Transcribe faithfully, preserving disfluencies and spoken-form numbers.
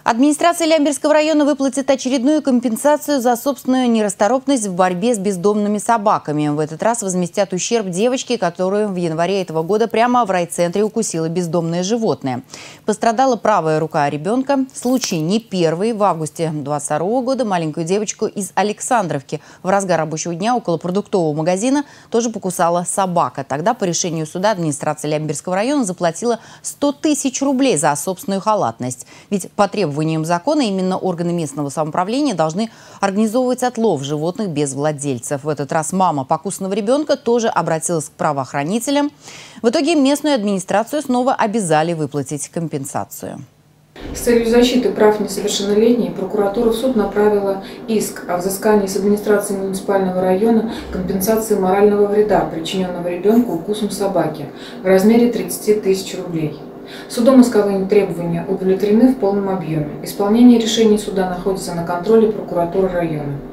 Администрация Лямберского района выплатит очередную компенсацию за собственную нерасторопность в борьбе с бездомными собаками. В этот раз возместят ущерб девочке, которую в январе этого года прямо в райцентре укусило бездомное животное. Пострадала правая рука ребенка. Случай не первый. В августе две тысячи двадцать второго года маленькую девочку из Александровки в разгар рабочего дня около продуктового магазина тоже покусала собака. Тогда по решению суда администрация Лямберского района заплатила сто тысяч рублей за собственную халатность. Ведь по требованиям закона именно органы местного самоуправления должны организовывать отлов животных без владельцев. В этот раз мама покусанного ребенка тоже обратилась к правоохранителям. В итоге местную администрацию снова обязали выплатить компенсацию. С целью защиты прав несовершеннолетних прокуратура в суд направила иск о взыскании с администрации муниципального района компенсации морального вреда, причиненного ребенку укусом собаки, в размере тридцати тысяч рублей. Судом исковые требования удовлетворены в полном объеме. Исполнение решений суда находится на контроле прокуратуры района.